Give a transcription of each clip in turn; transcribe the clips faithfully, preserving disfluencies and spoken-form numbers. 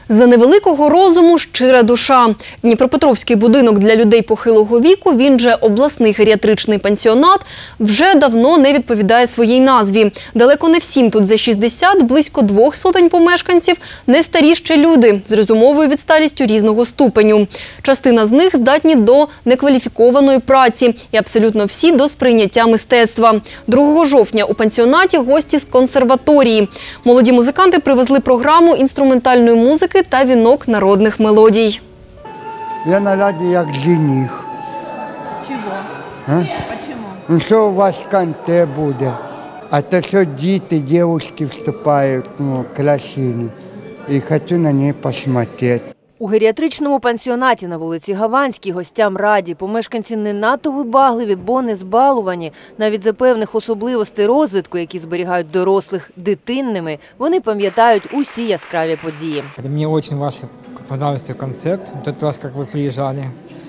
За невеликого розуму – щира душа. Дніпропетровський будинок для людей похилого віку, він же обласний геріатричний пансіонат, вже давно не відповідає своїй назві. Далеко не всім тут за шістдесят, близько двох сотень помешканців – не старі ще люди з розумовою відсталістю різного ступеню. Частина з них здатні до некваліфікованої праці і абсолютно всі до сприйняття мистецтва. другого жовтня у пансіонаті гості з консерваторії. Молоді музиканти привезли програму інструментальної музики та вінок народних мелодій. Я на ладі як жених. Чого? А? Почему? Ну що у вас канте буде? А то що діти, дівчатки вступають, ну, красиві. І хочу на неї посмотрети. У геріатричному пансіонаті на вулиці Гаванській гостям раді. Помешканці не надто вибагливі, бо не збалувані. Навіть за певних особливостей розвитку, які зберігають дорослих дитинними, вони пам'ятають усі яскраві події. Мені дуже ваш подобався концерт. В той раз, як ви приїжджали.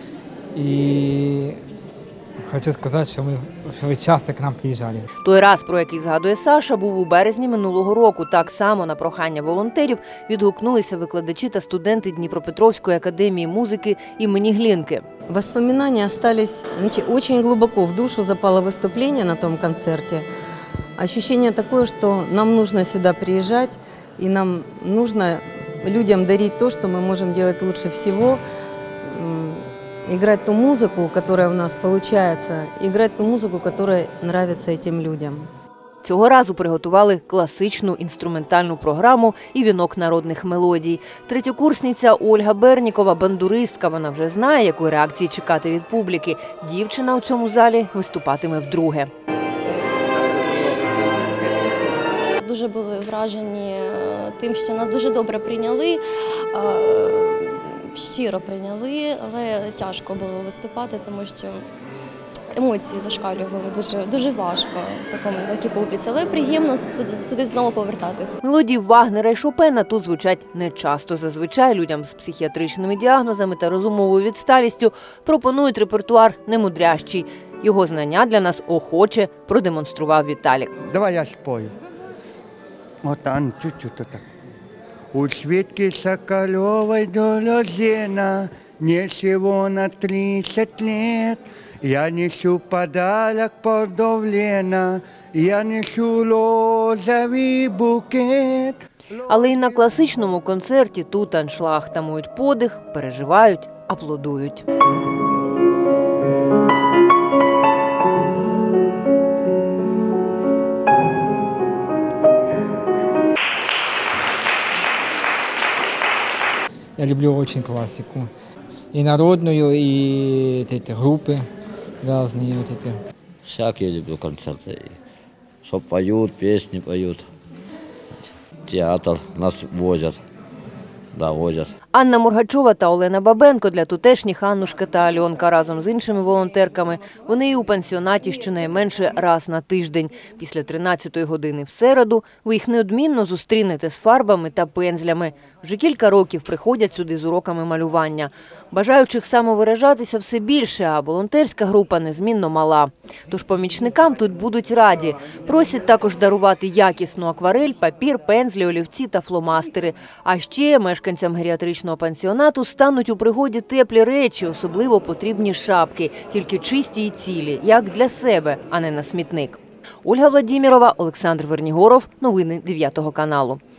І хочу сказати, що, ми, що ви часто к нам приїжджали. Той раз, про який згадує Саша, був у березні минулого року. Так само на прохання волонтерів відгукнулися викладачі та студенти Дніпропетровської академії музики імені Глинки. Воспоминания остались, знаете, очень глубоко в душу запало выступление на том концерте. Ощущение такое, что нам нужно сюда приезжать, и нам нужно людям дарить то, что мы можем делать лучше всего. Играть ту музыку, которая у нас получается, играть ту музыку, которая нравится этим людям. Цього разу приготували класичну інструментальну програму і вінок народних мелодій. Третьокурсниця Ольга Бернікова – бандуристка. Вона вже знає, якої реакції чекати від публіки. Дівчина у цьому залі виступатиме вдруге. Дуже були вражені тим, що нас дуже добре прийняли. Щиро прийняли, але тяжко було виступати, тому що емоції зашкалювали дуже, дуже важко в такому такій публіці, але приємно сюди знову повертатись. Мелодії Вагнера і Шопена тут звучать нечасто. Зазвичай людям з психіатричними діагнозами та розумовою відсталістю пропонують репертуар немудрящий. Його знання для нас охоче продемонстрував Віталік. Давай я спою. От, Ан, чуть-чуть так. У Светки Соколевой доля зена, мне всего на тридцать лет. Я несу подарок подавлена, я несу розовий букет. Але і на класичному концерті тут аншлаг, тамують подих, переживають, аплодують. Я люблю очень классику. И народную, и вот эти группы разные. Вот эти. Всякие люблю концерты. Что поют, песни поют. Театр нас возят. Да, возять. Анна Мургачова та Олена Бабенко для тутешніх Аннушка та Альонка разом з іншими волонтерками. Вони і у пансіонаті щонайменше раз на тиждень. Після тринадцятої години в середу ви їх неодмінно зустрінете з фарбами та пензлями. Вже кілька років приходять сюди з уроками малювання. Бажаючих самовиражатися все більше, а волонтерська група незмінно мала. Тож помічникам тут будуть раді. Просять також дарувати якісну акварель, папір, пензлі, олівці та фломастери. А ще мешканцям геріатричного пансіонату стануть у пригоді теплі речі, особливо потрібні шапки, тільки чисті і цілі, як для себе, а не на смітник. Ольга Владимирова, Олександр Вернігоров. Новини дев'ятого каналу.